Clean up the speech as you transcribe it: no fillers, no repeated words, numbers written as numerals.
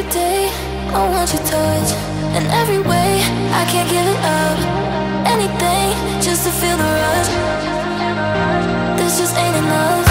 day I want your touch, in every way I can't give it up. Anything just to feel the rush. This just ain't enough.